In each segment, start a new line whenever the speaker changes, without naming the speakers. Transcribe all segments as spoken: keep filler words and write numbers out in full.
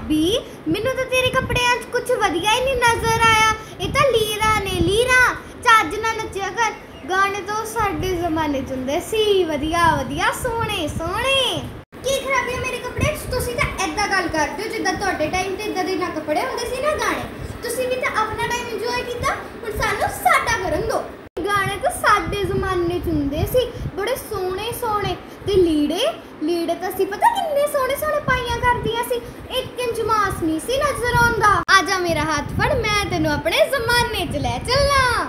भाभी मैनू तो तेरे कपड़ियां च कुछ वधिया ही नहीं नजर आया। ये तो लीरा ने लीरा चज ना नचिया कर। गाने तो साडे जमाने च हुंदे सी वधिया वधिया सोहणे सोहणे। की खराबी है मेरे कपड़े च? तुसीं तां इदां गल करदे हो जिद्दां तुहाडे टाइम ते इदां दे ना कपड़े हुंदे सी ना गाने। तुसीं भी तां अपना टाइम इंजॉय कीता, हुण सानू साडा करन दो। गाने तो साडे जमाने च हुंदे सी बड़े सोहणे सोहणे ते लीड़े लीड़े तो असीं पता किन्ने सोहणे सोहणे पाइयां करदियां सी। एक इंच मास नहीं सी नजर आउंदा। आजा मेरा हाथ फड़, मैं तैनूं अपने जमाने च लै चलां।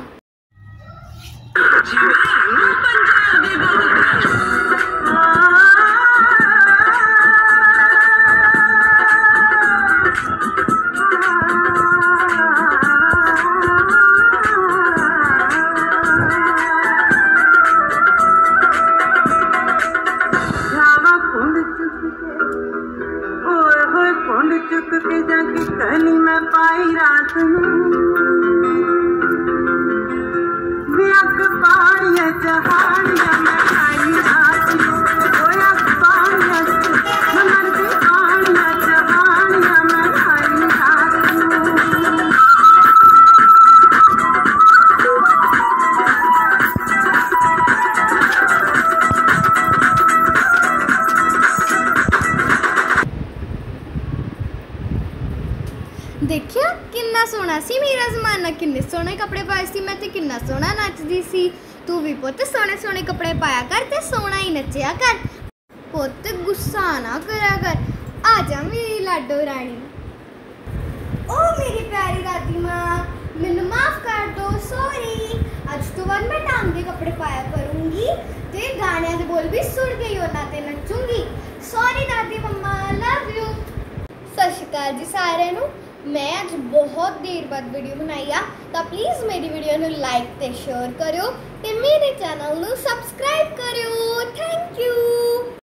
चुक के जाके कली मैं पाई रात व्याक पाड़िया जहाड़िया मैं खाई रात होया पाड़िया मर के पाड़िया जहाड़िया मैं खाई रात।
देखिया किन्ना सोहना सी मेरा जमाना, किन्ने सोहने कपड़े पाए सी मैं ते किन्ना सोहना नचदी सी। तू भी पुत्त सोहने सोहने कपड़े पाया कर ते सोहना ही नचिया कर। पुत्त गुस्सा ना करा कर। आजा मेरी लाडो रानी। ओ मेरी प्यारी दादी माँ, मैनू माफ कर दो, सॉरी। अज तो बाद मैं ढंग के कपड़े पाया करूँगी ते गाने दे बोल भी सुन के ही होना ते नचूंगी। सॉरी दादी मम्मा, लव यू। सत श्री अकाल जी सारिਆਂ ਨੂੰ। मैं अज बहुत देर बाद वीडियो बनाई आ, तो प्लीज़ मेरी वीडियो ਨੂੰ लाइक ते शेयर करो ते मेरे चैनल ਨੂੰ सब्सक्राइब करो।